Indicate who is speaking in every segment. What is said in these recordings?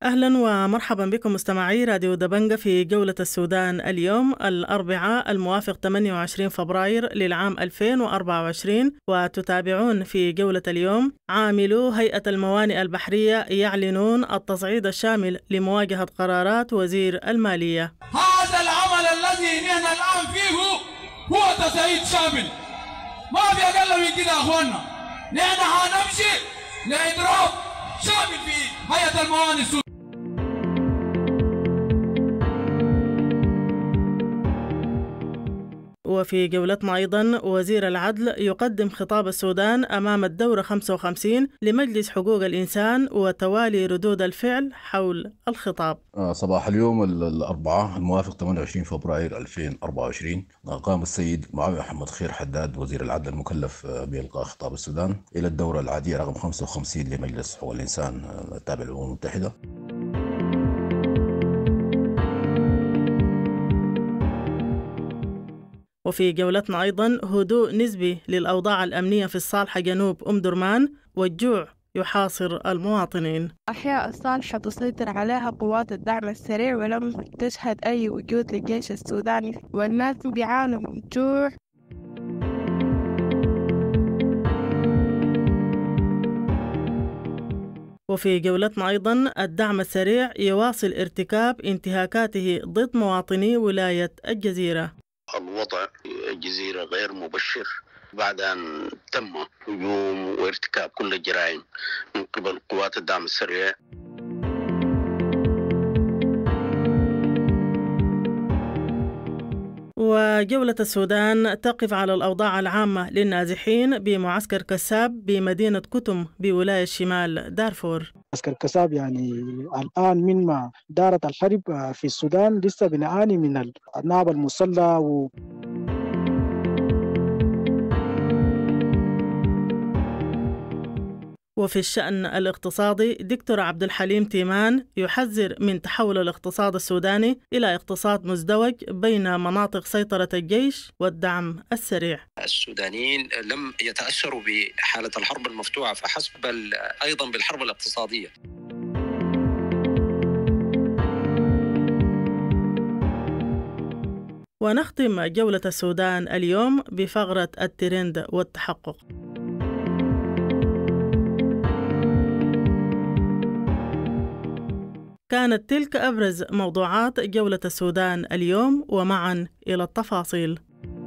Speaker 1: أهلا ومرحبا بكم مستمعي راديو دبنجة في جولة السودان اليوم الأربعاء الموافق 28 فبراير للعام 2024، وتتابعون في جولة اليوم عاملو هيئة الموانئ البحرية يعلنون التصعيد الشامل لمواجهة قرارات وزير المالية.
Speaker 2: هذا العمل الذي نحن الآن فيه هو تصعيد شامل، ما في أقل من كده يا أخوانا. نحن هنمشي لإضراب شامل في هيئة الموانئ السودانية.
Speaker 1: وفي جولتنا أيضا وزير العدل يقدم خطاب السودان أمام الدورة 55 لمجلس حقوق الإنسان وتوالي ردود الفعل حول الخطاب.
Speaker 3: صباح اليوم الأربعاء الموافق 28 فبراير 2024 قام السيد معاوية محمد خير حداد وزير العدل المكلف بإلقاء خطاب السودان إلى الدورة العادية رقم 55 لمجلس حقوق الإنسان التابع للأمم المتحدة.
Speaker 1: وفي جولتنا أيضا هدوء نسبي للأوضاع الأمنية في الصالحة جنوب درمان، والجوع يحاصر المواطنين.
Speaker 4: أحياء الصالحة تسيطر عليها قوات الدعم السريع ولم تشهد أي وجود للجيش السوداني، والناس بيعانوا من الجوع.
Speaker 1: وفي جولتنا أيضا الدعم السريع يواصل ارتكاب انتهاكاته ضد مواطني ولاية الجزيرة.
Speaker 5: الوضع الجزيرة غير مبشر بعد أن تم هجوم وارتكاب كل الجرائم من قبل قوات الدعم السريع.
Speaker 1: وجولة السودان تقف على الأوضاع العامة للنازحين بمعسكر كساب بمدينة كتم بولاية شمال دارفور.
Speaker 6: معسكر كساب يعني الآن من ما دارت الحرب في السودان لسه بنعاني من النهب المسلح
Speaker 1: وفي الشأن الاقتصادي دكتور عبد الحليم تيمان يحذر من تحول الاقتصاد السوداني إلى اقتصاد مزدوج بين مناطق سيطرة الجيش والدعم السريع.
Speaker 7: السودانيين لم يتأثروا بحالة الحرب المفتوحة فحسب، بل أيضا بالحرب الاقتصادية.
Speaker 1: ونختم جولة السودان اليوم بفقرة الترند والتحقق. كانت تلك أبرز موضوعات جولة السودان اليوم، ومعا إلى التفاصيل.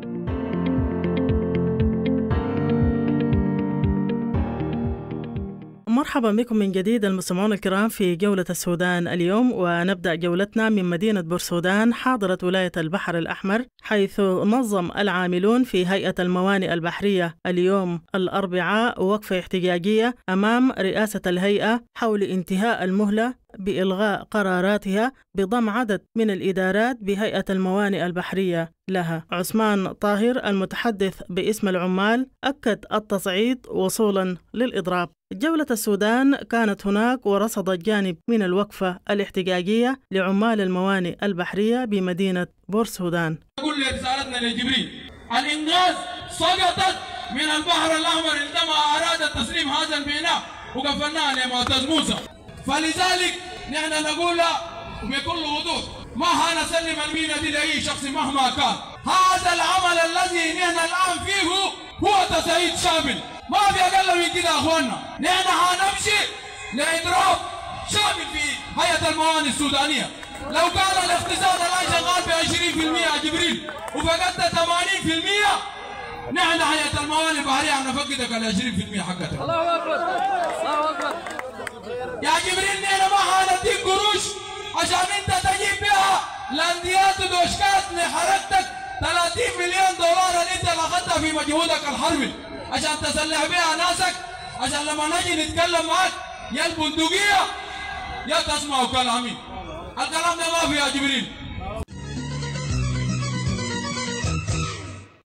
Speaker 1: مرحبا بكم من جديد المستمعون الكرام في جولة السودان اليوم، ونبدأ جولتنا من مدينة بورسودان حاضرة ولاية البحر الأحمر، حيث نظم العاملون في هيئة الموانئ البحرية اليوم الأربعاء وقفة احتجاجية أمام رئاسة الهيئة حول انتهاء المهلة بإلغاء قراراتها بضم عدد من الإدارات بهيئة الموانئ البحرية لها. عثمان طاهر المتحدث باسم العمال أكد التصعيد وصولا للإضراب. جولة السودان كانت هناك ورصدت جانب من الوقفة الاحتجاجية لعمال الموانئ البحرية بمدينة بورسودان.
Speaker 2: كل رسالتنا لجبريل الإنجاز سقطت من البحر الأحمر عندما أراد تسليم هذا البناء وقفلناه لمعتز موسى، فلذلك نحن نقول بكل وضوح ما هنسلم المينا دي لأي شخص مهما كان. هذا العمل الذي نحن الآن فيه هو تصعيد شامل، ما في أقل من كده يا أخوانا. نحن هنمشي لإضراب شامل في هيئة الموانئ السودانية. لو كان الاقتصاد الآن شغال ب 20% يا جبريل وفقدت 80%، نحن هيئة الموانئ البحرية هنفقدك ال 20% حقتها. الله أكبر الله أكبر يا جبريل. نحن ما هنديك قروش عشان انت تجيب بها لانديات ودوشكات لحركتك 30 مليون دولار اللي انت اخذتها في مجهودك الحربي عشان تسلح بها ناسك، عشان لما نجي نتكلم معك يا البندقية يا تسمعوا كلامي. الكلام ده ما في يا جبريل.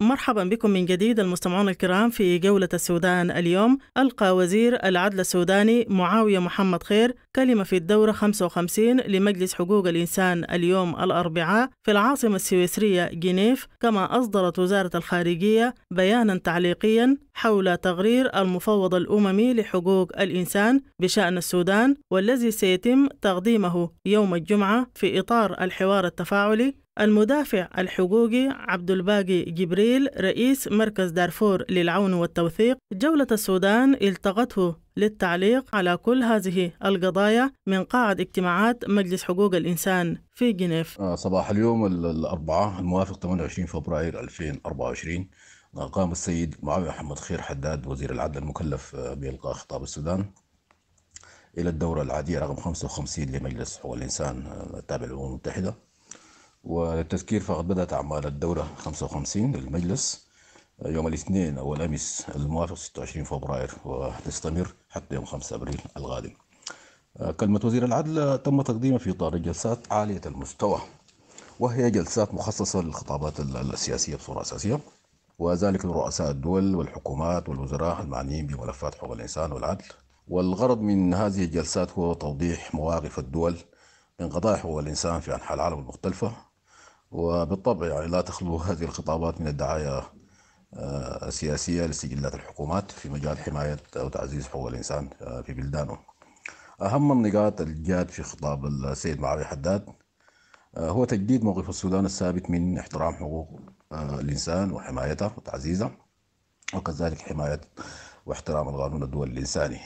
Speaker 1: مرحبا بكم من جديد المستمعون الكرام في جولة السودان اليوم. ألقى وزير العدل السوداني معاوية محمد خير كلمة في الدورة 55 لمجلس حقوق الإنسان اليوم الأربعاء في العاصمة السويسرية جنيف، كما أصدرت وزارة الخارجية بيانا تعليقيا حول تقرير المفوض الأممي لحقوق الإنسان بشأن السودان، والذي سيتم تقديمه يوم الجمعة في إطار الحوار التفاعلي. المدافع الحقوقي عبد الباقي جبريل رئيس مركز دارفور للعون والتوثيق جولة السودان التقته للتعليق على كل هذه القضايا من قاعة اجتماعات مجلس حقوق الإنسان في جنيف.
Speaker 3: صباح اليوم الأربعاء الموافق 28 فبراير 2024 قام السيد معاوية محمد خير حداد وزير العدل المكلف بإلقاء خطاب السودان إلى الدورة العادية رقم 55 لمجلس حقوق الإنسان التابع للأمم المتحدة. وللتذكير فقد بدأت أعمال الدورة 55 للمجلس يوم الاثنين أو الأمس الموافق 26 فبراير وتستمر حتى يوم 5 أبريل القادم. كلمة وزير العدل تم تقديمها في إطار جلسات عالية المستوى، وهي جلسات مخصصة للخطابات السياسية بصورة أساسية، وذلك لرؤساء الدول والحكومات والوزراء المعنيين بملفات حقوق الإنسان والعدل. والغرض من هذه الجلسات هو توضيح مواقف الدول من قضايا حقوق الإنسان في أنحاء العالم المختلفة، وبالطبع يعني لا تخلو هذه الخطابات من الدعاية السياسية لسجلات الحكومات في مجال حماية وتعزيز حقوق الإنسان في بلدانهم. أهم النقاط الجاد في خطاب السيد معاوية حداد هو تجديد موقف السودان الثابت من احترام حقوق الإنسان وحمايتها وتعزيزها، وكذلك حماية واحترام القانون الدولي الإنساني،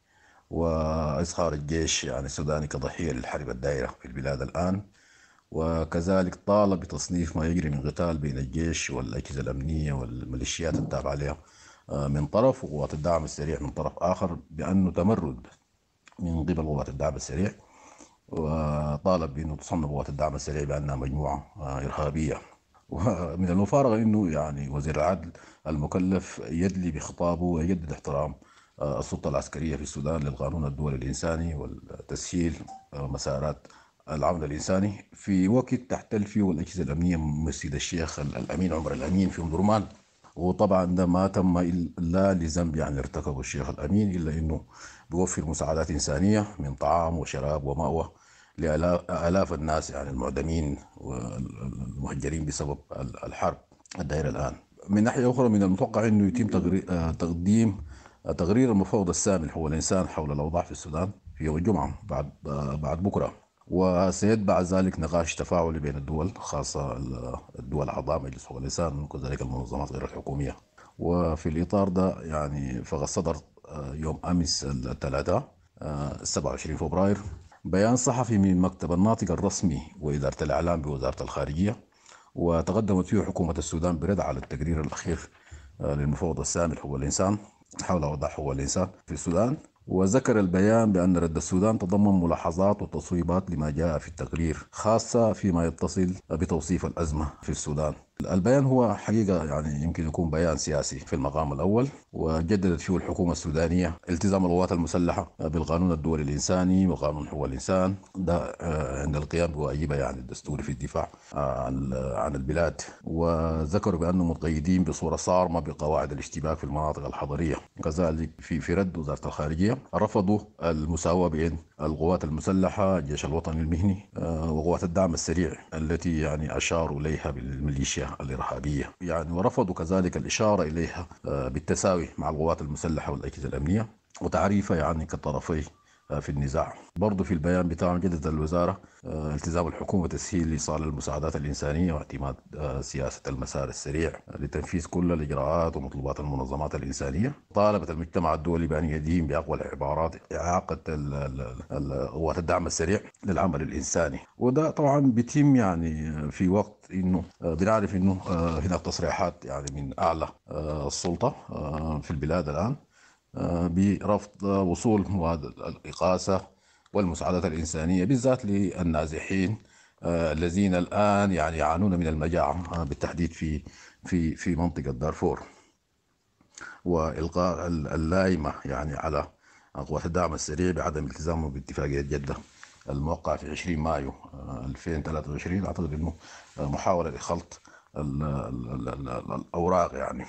Speaker 3: وإظهار الجيش يعني السوداني كضحية للحرب الدائرة في البلاد الآن، وكذلك طالب بتصنيف ما يجري من قتال بين الجيش والأجهزة الأمنية والميليشيات التابعة لها من طرف، وقوات الدعم السريع من طرف آخر بأنه تمرد من قبل قوات الدعم السريع، وطالب بأنه تصنف قوات الدعم السريع بأنها مجموعة إرهابية. ومن المفارقة أنه يعني وزير العدل المكلف يدلي بخطابه ويجدد احترام السلطة العسكرية في السودان للقانون الدولي الإنساني والتسهيل مسارات العمل الإنساني في وقت تحتل فيه الأجهزة الأمنية مسجد الشيخ الأمين عمر الأمين في درمان. وطبعا ده ما تم إلا لذنب يعني ارتكبه الشيخ الأمين، إلا أنه بيوفر مساعدات إنسانية من طعام وشراب ومأوى لآلاف الناس يعني المعدمين والمهجرين بسبب الحرب الدائرة الآن. من ناحية أخرى من المتوقع أنه يتم تقديم تقرير المفوض السامي لحقوق الإنسان حول الأوضاع في السودان في يوم الجمعة بعد بكرة، وسيتبع ذلك نقاش تفاعلي بين الدول، خاصة الدول أعضاء مجلس حقوق الإنسان وكذلك المنظمات غير الحكومية. وفي الإطار ده يعني فقد صدر يوم أمس الثلاثاء 27 فبراير بيان صحفي من مكتب الناطق الرسمي وإدارة الإعلام بوزارة الخارجية، وتقدمت فيه حكومة السودان برد على التقرير الأخير للمفوض السامي لحقوق الإنسان حول وضع حقوق الإنسان في السودان. وذكر البيان بأن رد السودان تضمن ملاحظات وتصويبات لما جاء في التقرير، خاصة فيما يتصل بتوصيف الأزمة في السودان. البيان هو حقيقة يعني يمكن يكون بيان سياسي في المقام الأول، وجددت فيه الحكومة السودانية التزام القوات المسلحة بالقانون الدولي الإنساني وقانون حقوق الإنسان ده عند القيام بواجبها يعني الدستوري في الدفاع عن البلاد. وذكروا بأنهم متقيدين بصورة صارمة بقواعد الاشتباك في المناطق الحضرية. كذلك في رد وزارة الخارجية رفضوا المساواة بين القوات المسلحة الجيش الوطني المهني وقوات الدعم السريع التي يعني أشاروا إليها بالميليشيا الإرهابية يعني، ورفضوا كذلك الإشارة إليها بالتساوي مع القوات المسلحة والأجهزة الأمنية وتعريفها يعني كطرفي في النزاع. برضو في البيان بتاعهم جددت الوزارة التزام الحكومة تسهيل إيصال المساعدات الإنسانية واعتماد سياسة المسار السريع لتنفيذ كل الإجراءات ومطلوبات المنظمات الإنسانية. طالبت المجتمع الدولي بأن يدين بأقوى العبارات إعاقة قوات الدعم السريع للعمل الإنساني. وده طبعا بيتم يعني في وقت إنه بنعرف إنه هناك تصريحات يعني من أعلى السلطة في البلاد الآن برفض وصول مواد الإغاثة والمساعدات الإنسانية بالذات للنازحين الذين الآن يعني يعانون من المجاعة بالتحديد في منطقة دارفور، وإلقاء اللائمة يعني على قوات الدعم السريع بعدم التزامهم باتفاقية جدة الموقع في 20 مايو 2023. أعتقد أنه محاولة لخلط الأوراق يعني.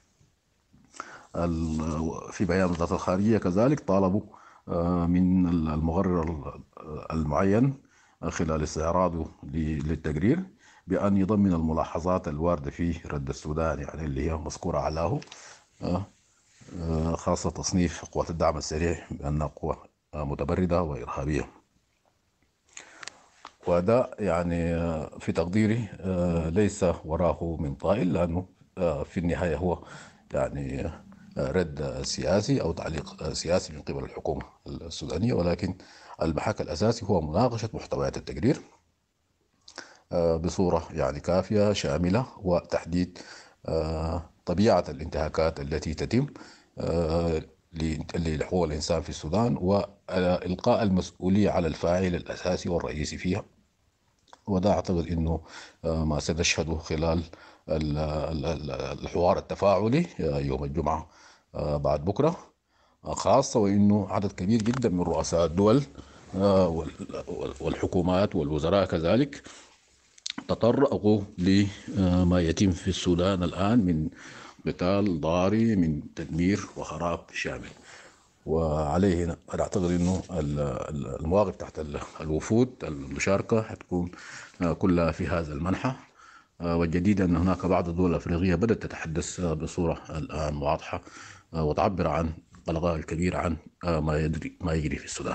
Speaker 3: في بيان وزارة الخارجية كذلك طالبوا من المغرر المعين خلال استعراضه للتقرير بأن يضمن الملاحظات الواردة في رد السودان يعني اللي هي مذكورة علاه، خاصة تصنيف قوات الدعم السريع بأنها قوة متبردة وإرهابية. وده يعني في تقديري ليس وراه من طائل، لأنه في النهاية هو يعني رد سياسي أو تعليق سياسي من قبل الحكومة السودانية، ولكن المحك الأساسي هو مناقشة محتويات التقرير بصورة يعني كافية شاملة، وتحديد طبيعة الانتهاكات التي تتم لحقوق الإنسان في السودان، وإلقاء المسؤولية على الفاعل الأساسي والرئيسي فيها. وده أعتقد أنه ما سنشهده خلال الحوار التفاعلي يوم الجمعة بعد بكرة، خاصة وأنه عدد كبير جدا من رؤساء الدول والحكومات والوزراء كذلك تطرقوا لما يتم في السودان الآن من قتال ضاري، من تدمير وخراب شامل. وعليه أنا أعتقد أنه المواقف تحت الوفود المشاركة حتكون كلها في هذا المنحى. والجديد أن هناك بعض الدول الأفريقية بدأت تتحدث بصورة الآن واضحة وتعبر عن قلقها الكبير عن ما يجري في السودان.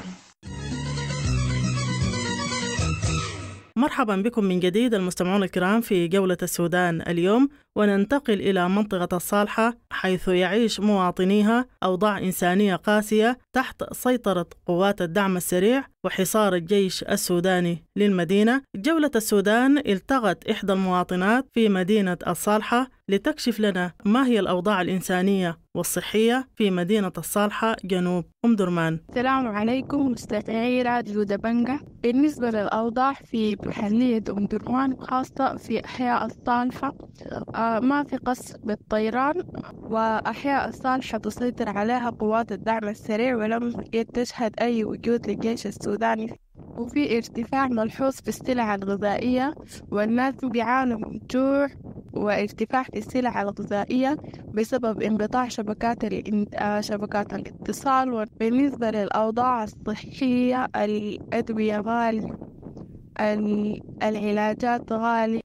Speaker 1: مرحبا بكم من جديد المستمعون الكرام في جولة السودان اليوم، وننتقل إلى منطقة الصالحة حيث يعيش مواطنيها أوضاع إنسانية قاسية تحت سيطرة قوات الدعم السريع وحصار الجيش السوداني للمدينة. جولة السودان التقت إحدى المواطنات في مدينة الصالحة لتكشف لنا ما هي الأوضاع الإنسانية والصحية في مدينة الصالحة جنوب أم درمان.
Speaker 4: السلام عليكم مستمعي راديو دبنجة. بالنسبة للأوضاع في محلية أم درمان وخاصة في أحياء الصالحة، ما في قصف بالطيران، وأحياء الصالحة تسيطر عليها قوات الدعم السريع ولم تشهد أي وجود للجيش السوداني، وفي ارتفاع ملحوظ في السلع الغذائية، والناس بيعانوا من جوع وارتفاع في السلع الغذائية بسبب انقطاع شبكات الاتصال. وبالنسبة للأوضاع الصحية، الأدوية غالية، العلاجات غالية.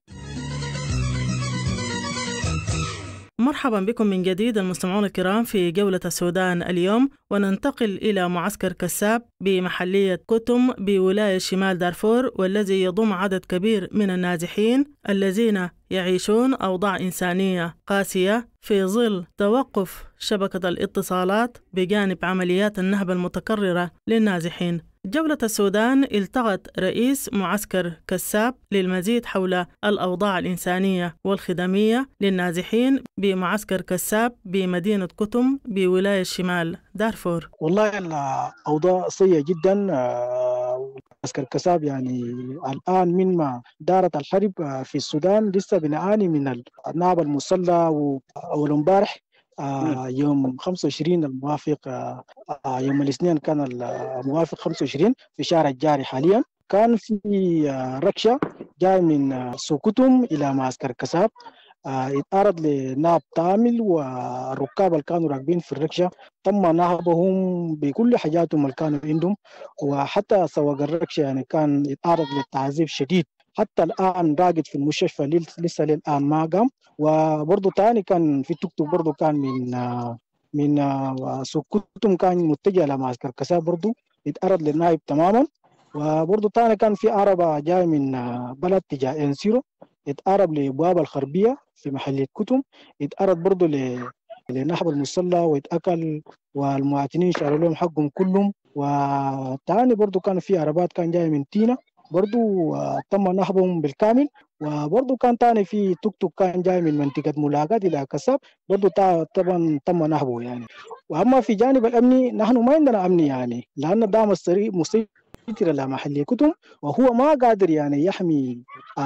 Speaker 1: مرحبا بكم من جديد المستمعون الكرام في جولة السودان اليوم، وننتقل إلى معسكر كساب بمحلية كتم بولاية شمال دارفور، والذي يضم عدد كبير من النازحين الذين يعيشون أوضاع إنسانية قاسية في ظل توقف شبكة الاتصالات بجانب عمليات النهب المتكررة للنازحين. جولة السودان التقت رئيس معسكر كساب للمزيد حول الأوضاع الإنسانية والخدمية للنازحين بمعسكر كساب بمدينة كتم بولاية شمال دارفور.
Speaker 6: والله الأوضاع سيئة جدا. معسكر كساب يعني الآن من ما دارت الحرب في السودان لسه بنعاني من النهب المسلح. وأول امبارح يوم 25 الموافق يوم الاثنين كان الموافق 25 في شارع الجاري حاليا، كان في ركشة جاي من سوكتم إلى معسكر كساب، اتعرض لنهب كامل، والركاب اللي كانوا راكبين في الركشة تم نهبهم بكل حاجاتهم اللي كانوا عندهم، وحتى سواق الركشة يعني كان يتعرض للتعذيب شديد، حتى الآن راقد في المستشفى لسه للآن ما قام. وبرضه تاني كان في توك توك برضه كان من سوكتم كان متجه لمعسكر كساب برضه يتعرض للنائب تماما. وبرضه تاني كان في عربة جاي من بلد تجاه انسيرو يتقرب لبوابة الخربية في محلية كتم، يتقرب برضه لنهب المسلح ويتأكل، والمواطنين شالوا لهم حقهم كلهم. وتاني برضه كان في عربات كان جاي من تينا برضه تم نهبهم بالكامل. وبرضه كان تاني في توك توك كان جاي من منطقة ملاقات إلى كساب برضه طبعا تم نهبه يعني. وأما في جانب الأمني نحن ما عندنا أمني يعني، لأن الدعم السريع مسيطر على محلية كتم، وهو ما قادر يعني يحمي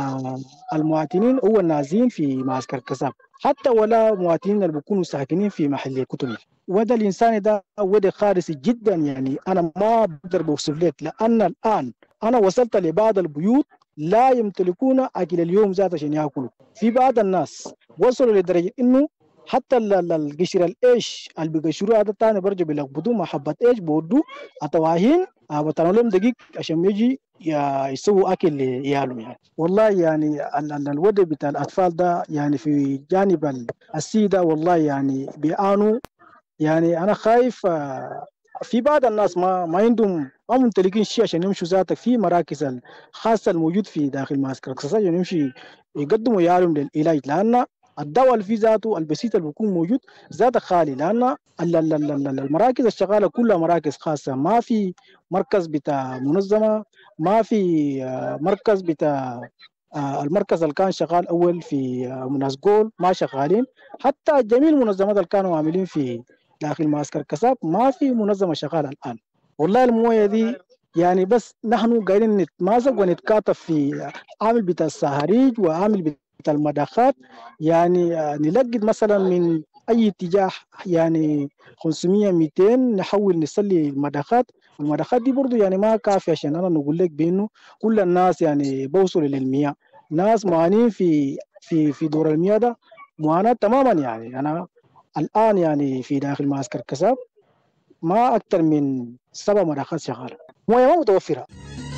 Speaker 6: المواطنين هو النازين في معسكر كساب، حتى ولا مواطنين اللي بيكونوا ساكنين في محلية كتم. وده الإنسان ده وده خارسي جدا يعني، أنا ما بقدر بوصف لك، لأن الآن أنا وصلت لبعض البيوت لا يمتلكون أكل اليوم ذات عشان يأكلوا. في بعض الناس وصلوا لدرجة إنه حتى القشر الإيش اللي بيقشروه هذا الثاني برجع بيلخبطوه مع حبة إيش بودوا أتواهين بطلوا لهم دقيق عشان يجي يسووا أكل لعيالهم يعني. والله يعني الوضع بتاع الأطفال ده يعني في جانب السيدة والله يعني بيعانوا. يعني أنا خايف في بعض الناس ما عندهم ما ممتلكين شيء عشان يمشوا ذاتك في مراكز الخاصة الموجود في داخل معسكر القصاص عشان يمشي يقدموا يعلم للعلاج، لأن الدواء اللي في ذاته البسيط اللي بيكون موجود ذاته خالي، لأن المراكز الشغالة كلها مراكز خاصة، ما في مركز بتاع منظمة، ما في مركز بتاع المركز اللي كان شغال أول في ناس جول ما شغالين، حتى جميع المنظمات اللي كانوا عاملين في داخل معسكر كساب ما في منظمة شغالة الآن. والله الموية دي يعني بس نحن قاعدين نتماسك ونتكاتف في عامل بتاع السهريج وعامل بتاع المداخات، يعني نلقد مثلا من أي اتجاه يعني 500 200 نحاول نسلي المداخات، والمداخات دي برضو يعني ما كافية عشان أنا نقول لك بأنه كل الناس يعني بوصلوا للمياه، ناس معانين في دور المياه ده معاناة تماما. يعني أنا الآن يعني في داخل معسكر كساب ما أكثر من 7 مداخات شغالة، موية ما متوفرة.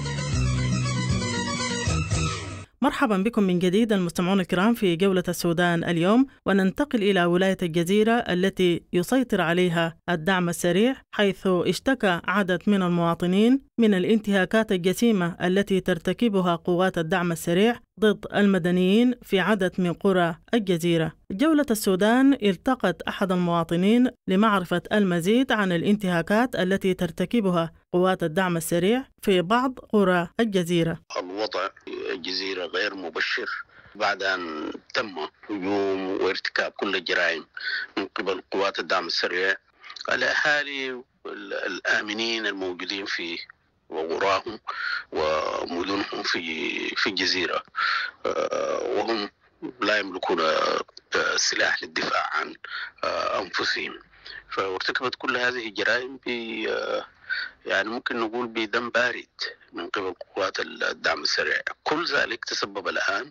Speaker 1: مرحبا بكم من جديد المستمعون الكرام في جولة السودان اليوم، وننتقل إلى ولاية الجزيرة التي يسيطر عليها الدعم السريع، حيث اشتكى عدد من المواطنين من الانتهاكات الجسيمة التي ترتكبها قوات الدعم السريع ضد المدنيين في عدد من قرى الجزيرة. جولة السودان التقت أحد المواطنين لمعرفة المزيد عن الانتهاكات التي ترتكبها قوات الدعم السريع في بعض قرى الجزيرة.
Speaker 5: الوضع في الجزيرة غير مبشر بعد أن تم هجوم وارتكاب كل الجرائم من قبل قوات الدعم السريع. الأهالي الآمنين الموجودين في وقراهم ومدنهم في الجزيرة وهم لا يملكون سلاح للدفاع عن أنفسهم، فارتكبت كل هذه الجرائم يعني ممكن نقول بدم بارد من قبل قوات الدعم السريع. كل ذلك تسبب الآن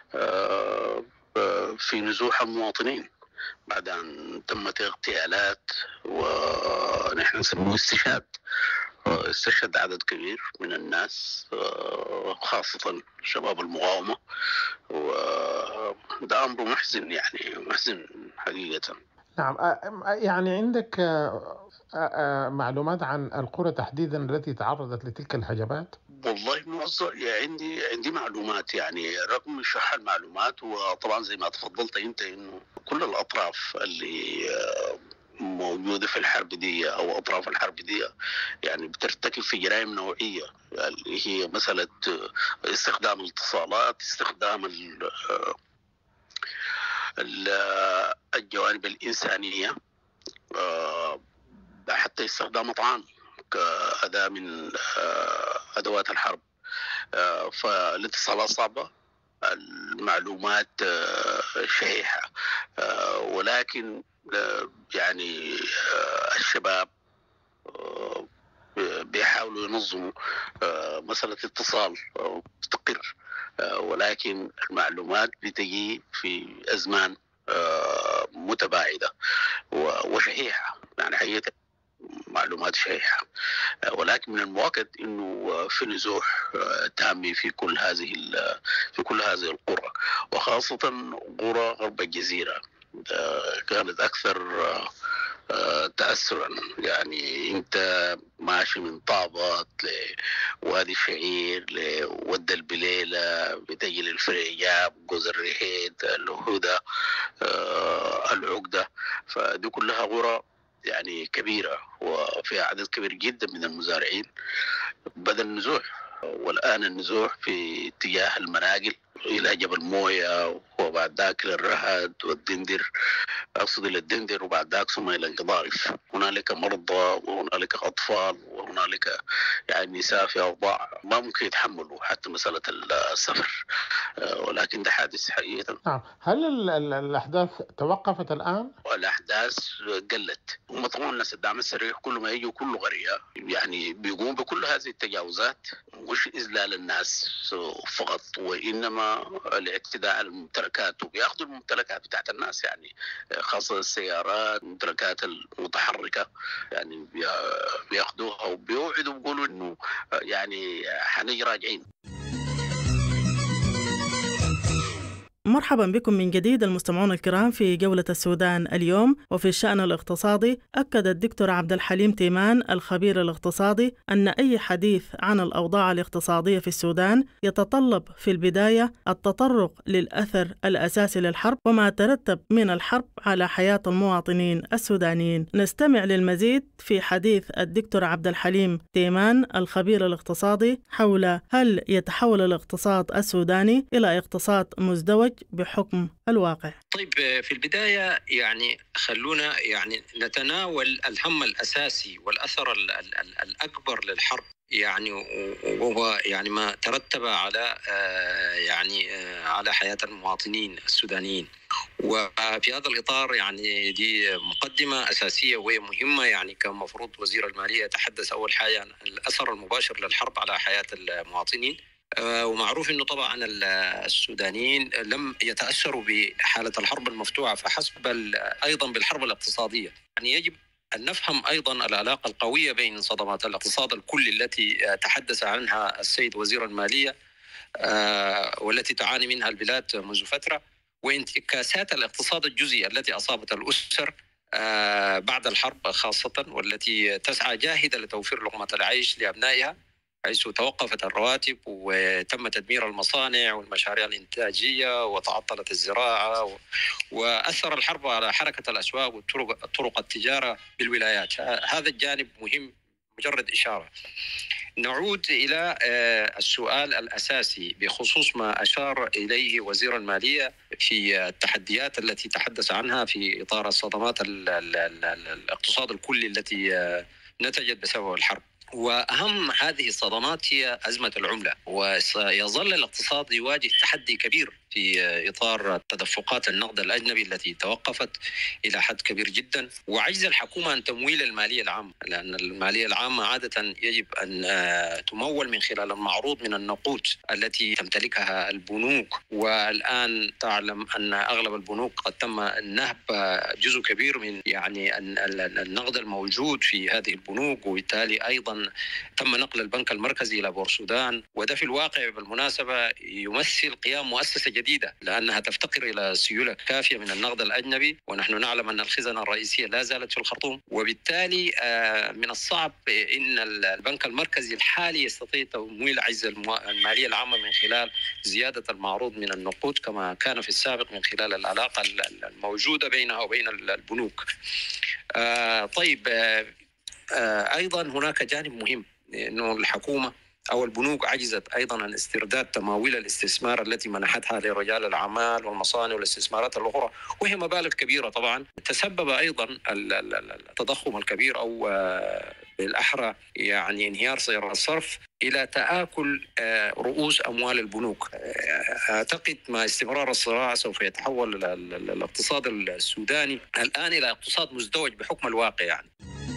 Speaker 5: في نزوح المواطنين بعد أن تمت اغتيالات ونحن نسميه استشهد عدد كبير من الناس خاصة شباب المقاومة، وده أمر محزن يعني محزن حقيقة.
Speaker 8: نعم، يعني عندك معلومات عن القرى تحديدا التي تعرضت لتلك الهجمات؟
Speaker 5: والله عندي معلومات، يعني رغم شح المعلومات، وطبعا زي ما تفضلت انت انه كل الاطراف اللي موجوده في الحرب دي او اطراف الحرب دي يعني بترتكب في جرائم نوعيه، اللي هي مساله استخدام الاتصالات، استخدام الجوانب الانسانيه، حتى استخدام طعام كأداة من أدوات الحرب. فالاتصالات صعبة، المعلومات شحيحة، ولكن يعني الشباب بيحاولوا ينظموا مسألة اتصال مستقر، ولكن المعلومات بتجي في أزمان متباعدة وشحيحة، يعني حقيقة معلومات شحيحة، ولكن من المؤكد انه في نزوح تام في كل هذه القرى، وخاصة قرى غرب الجزيرة كانت اكثر تأثرا. يعني انت ماشي من طابات لوادي الشعير لود البليلة، بتجي للفريجاب، جوز الريحيت، الهدى، العقدة، فدي كلها قرى يعني كبيرة وفيها عدد كبير جدا من المزارعين. بدأ النزوح، والآن النزوح في اتجاه المناقل إلى جبل موية، وبعد ذاك للرهد والدندر، أقصد إلى الدندر، وبعد ذاك ثم إلى القضارف. هنالك مرضى وهنالك أطفال هنالك يعني نساء في أوضاع ما ممكن يتحملوا حتى مسألة السفر، ولكن ده حادث حقيقة.
Speaker 8: نعم. هل الأحداث توقفت الآن؟
Speaker 5: الأحداث قلت. هم طبعا الناس الدعم السريع كل ما يجوا كل قرية يعني بيقوم بكل هذه التجاوزات، مش إذلال الناس فقط وإنما الاعتداء على الممتلكات، وبياخذوا الممتلكات بتاعت الناس يعني خاصة السيارات، الممتلكات المتحركة يعني بياخذوها وبيوعدوا بيقولوا إنه يعني حنجي راجعين.
Speaker 1: مرحبا بكم من جديد المستمعون الكرام في جولة السودان اليوم. وفي الشأن الاقتصادي، أكد الدكتور عبد الحليم تيمان الخبير الاقتصادي أن أي حديث عن الأوضاع الاقتصادية في السودان يتطلب في البداية التطرق للأثر الأساسي للحرب وما ترتب من الحرب على حياة المواطنين السودانيين. نستمع للمزيد في حديث الدكتور عبد الحليم تيمان الخبير الاقتصادي حول هل يتحول الاقتصاد السوداني إلى اقتصاد مزدوج بحكم الواقع.
Speaker 7: طيب، في البداية يعني خلونا يعني نتناول الهم الأساسي والأثر الأكبر للحرب يعني، وهو يعني ما ترتب على على حياة المواطنين السودانيين. وفي هذا الإطار يعني دي مقدمة أساسية وهي مهمة، يعني كان مفروض وزير المالية يتحدث أول حاجة عن الأثر المباشر للحرب على حياة المواطنين. ومعروف أنه طبعا السودانيين لم يتأثروا بحالة الحرب المفتوحة فحسب، بل أيضا بالحرب الاقتصادية. يعني يجب أن نفهم أيضا العلاقة القوية بين صدمات الاقتصاد الكلي التي تحدث عنها السيد وزير المالية والتي تعاني منها البلاد منذ فترة، وانتكاسات الاقتصاد الجزئي التي أصابت الأسر بعد الحرب خاصة، والتي تسعى جاهدة لتوفير لقمة العيش لأبنائها، حيث توقفت الرواتب وتم تدمير المصانع والمشاريع الإنتاجية وتعطلت الزراعة، وأثر الحرب على حركة الأسواق وطرق التجارة بالولايات. هذا الجانب مهم، مجرد إشارة. نعود إلى السؤال الأساسي بخصوص ما أشار إليه وزير المالية في التحديات التي تحدث عنها في إطار الصدمات الاقتصاد الكلي التي نتجت بسبب الحرب. وأهم هذه الصدمات هي أزمة العملة، وسيظل الاقتصاد يواجه تحدي كبير في إطار تدفقات النقد الأجنبي التي توقفت إلى حد كبير جدا، وعجز الحكومة عن تمويل المالية العامة، لأن المالية العامة عادة يجب أن تمول من خلال المعروض من النقود التي تمتلكها البنوك. والآن تعلم أن أغلب البنوك قد تم نهب جزء كبير من يعني النقد الموجود في هذه البنوك، وبالتالي أيضا تم نقل البنك المركزي إلى بورسودان. وده في الواقع بالمناسبة يمثل قيام مؤسسة جديدة، لأنها تفتقر إلى سيولة كافية من النقد الأجنبي، ونحن نعلم أن الخزانة الرئيسية لا زالت في الخرطوم. وبالتالي من الصعب إن البنك المركزي الحالي يستطيع تمويل عجز المالية العامة من خلال زيادة المعروض من النقود كما كان في السابق من خلال العلاقة الموجودة بينها وبين البنوك. طيب، أيضا هناك جانب مهم، أنه الحكومة أو البنوك عجزت أيضا عن استرداد تمويل الاستثمار التي منحتها لرجال الأعمال والمصانع والاستثمارات الأخرى، وهي مبالغ كبيرة طبعا. تسبب أيضا التضخم الكبير أو بالأحرى يعني انهيار سعر الصرف إلى تآكل رؤوس أموال البنوك. أعتقد مع استمرار الصراع سوف يتحول الاقتصاد السوداني الآن إلى اقتصاد مزدوج بحكم الواقع يعني.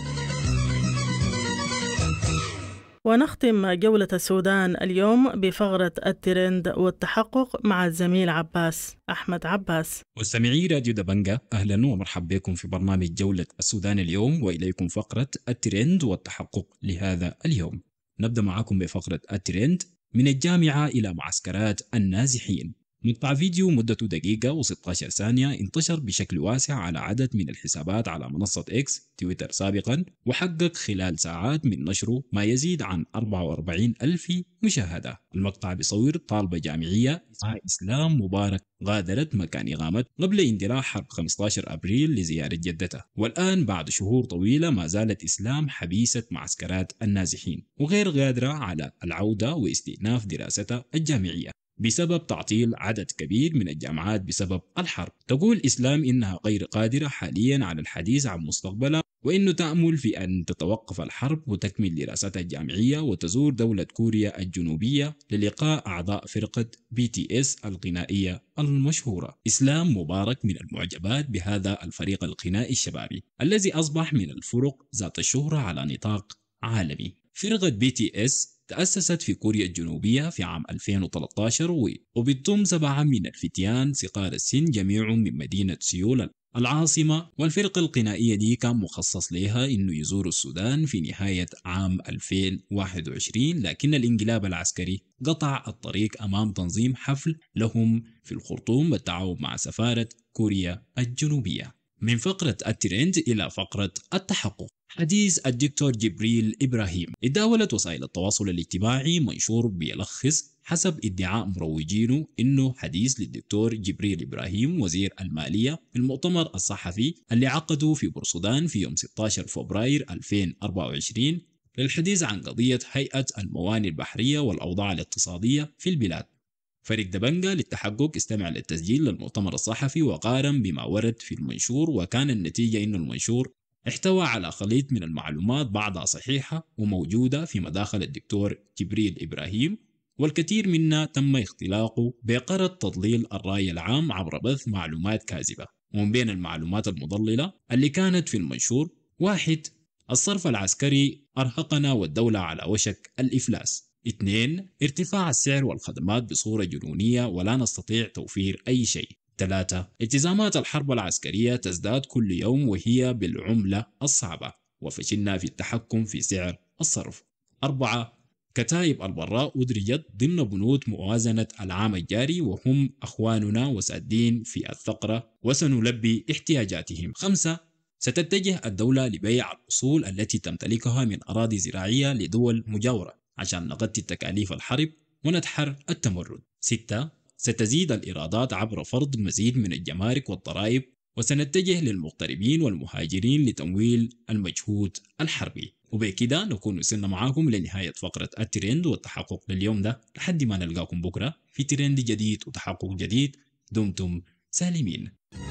Speaker 1: ونختم جولة السودان اليوم بفقرة الترند والتحقق مع الزميل أحمد عباس.
Speaker 9: مستمعي راديو دبنجة، أهلا ومرحبا بكم في برنامج جولة السودان اليوم، وإليكم فقرة الترند والتحقق لهذا اليوم. نبدأ معكم بفقرة الترند. من الجامعة إلى معسكرات النازحين. مقطع فيديو مدته دقيقة و16 ثانية انتشر بشكل واسع على عدد من الحسابات على منصة إكس تويتر سابقا، وحقق خلال ساعات من نشره ما يزيد عن 44,000 مشاهدة. المقطع بيصور طالبة جامعية اسمها إسلام مبارك غادرت مكان إقامتها قبل اندلاع حرب 15 أبريل لزيارة جدتها، والآن بعد شهور طويلة ما زالت إسلام حبيسة معسكرات النازحين وغير قادرة على العودة واستئناف دراستها الجامعية بسبب تعطيل عدد كبير من الجامعات بسبب الحرب. تقول إسلام إنها غير قادرة حاليا على الحديث عن مستقبلها، وإنه تأمل في أن تتوقف الحرب وتكمل دراستها الجامعية وتزور دولة كوريا الجنوبية للقاء أعضاء فرقة BTS الغنائية المشهورة. إسلام مبارك من المعجبات بهذا الفريق الغنائي الشبابي الذي أصبح من الفرق ذات الشهرة على نطاق عالمي. فرقة BTS تأسست في كوريا الجنوبية في عام 2013 وبتضم 7 من الفتيان صغار السن جميعهم من مدينة سيول العاصمة، والفرقة الغنائية دي كان مخصص لها إنه يزوروا السودان في نهاية عام 2021، لكن الانقلاب العسكري قطع الطريق أمام تنظيم حفل لهم في الخرطوم بالتعاون مع سفارة كوريا الجنوبية. من فقرة الترند إلى فقرة التحقق. حديث الدكتور جبريل إبراهيم. اتداولت وسائل التواصل الاجتماعي منشور بيلخص حسب ادعاء مروجينه إنه حديث للدكتور جبريل إبراهيم وزير المالية في المؤتمر الصحفي اللي عقده في بورسودان في يوم 16 فبراير 2024 للحديث عن قضية هيئة الموانئ البحرية والأوضاع الاقتصادية في البلاد. فريق دبنجا للتحقق استمع للتسجيل للمؤتمر الصحفي وقارن بما ورد في المنشور، وكان النتيجة إنه المنشور احتوى على خليط من المعلومات بعضها صحيحة وموجودة في مداخل الدكتور جبريل إبراهيم، والكثير منها تم اختلاقه بغرض تضليل الرأي العام عبر بث معلومات كاذبة. ومن بين المعلومات المضللة اللي كانت في المنشور: 1. الصرف العسكري أرهقنا والدولة على وشك الإفلاس. 2. ارتفاع السعر والخدمات بصورة جنونية ولا نستطيع توفير أي شيء. 3. التزامات الحرب العسكرية تزداد كل يوم وهي بالعملة الصعبة وفشلنا في التحكم في سعر الصرف. 4. كتائب البراء أدرجت ضمن بنود موازنة العام الجاري وهم أخواننا وسادين في الثغرة وسنلبي احتياجاتهم. 5. ستتجه الدولة لبيع الأصول التي تمتلكها من أراضي زراعية لدول مجاورة عشان نغطي تكاليف الحرب وندحر التمرد. 6. ستزيد الإيرادات عبر فرض مزيد من الجمارك والضرائب وسنتجه للمغتربين والمهاجرين لتمويل المجهود الحربي. وبكده نكون وصلنا معاكم لنهاية فقرة الترند والتحقق لليوم ده، لحد ما نلقاكم بكرة في ترند جديد وتحقق جديد. دمتم سالمين.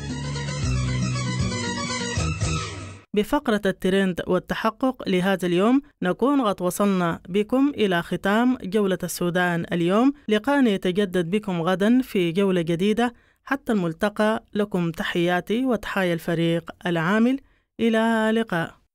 Speaker 1: بفقرة الترند والتحقق لهذا اليوم نكون قد وصلنا بكم إلى ختام جولة السودان اليوم. لقاءنا يتجدد بكم غدا في جولة جديدة. حتى الملتقى، لكم تحياتي وتحايا الفريق العامل. إلى لقاء.